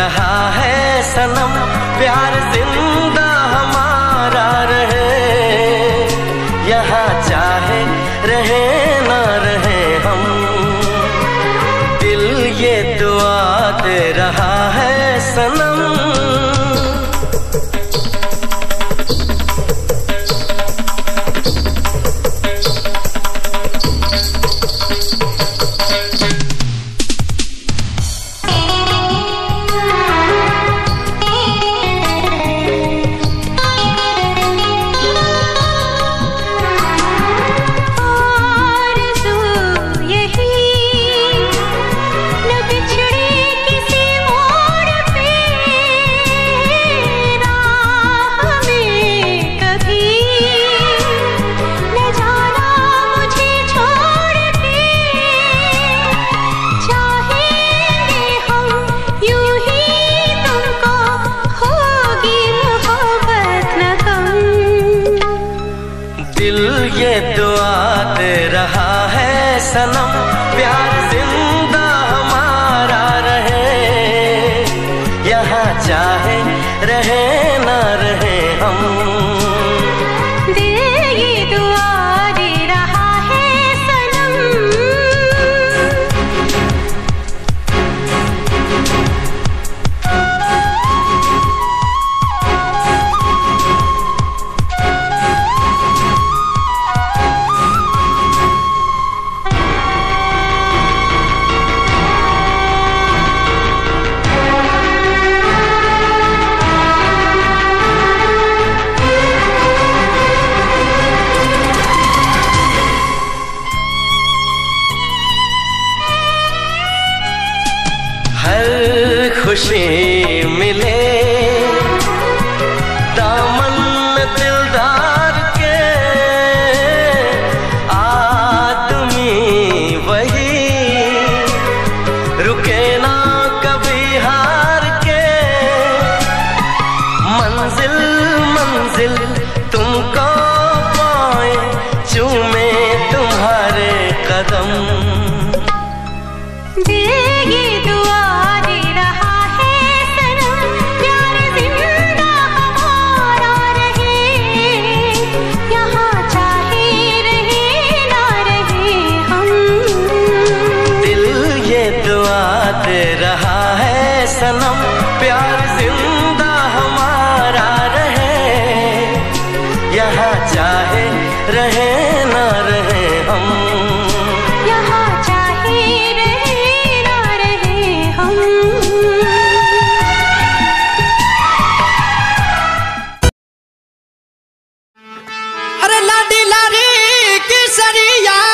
रहा है सनम, प्यार जिंदा हमारा रहे, यहाँ चाहे रहे ना रहे हम। दिल ये दुआ दे रहा है सनम। दिल ये दुआ दे रहा है सनम, प्यार जिंदा हमारा रहे, यहाँ चाहे रहे ना रहे हम। दिल ये दुआ दे रहा है सनम। खुशी मिले दामन में दिलदार के, आदमी वही रुके ना कभी हार के। मंजिल मंजिल तुमको पाए, चूमे तुम्हारे कदम। दिल ये दुआ दे रहा है सनम, प्यार जिंदा हमारा रहे, यहाँ चाहे रहे ना रहे हम। दिल ये दुआ दे रहा है सनम, प्यार जिंदा हमारा रहे, यहाँ चाहे रहे ना रहे हम। अरे लाडी लारी की सरिया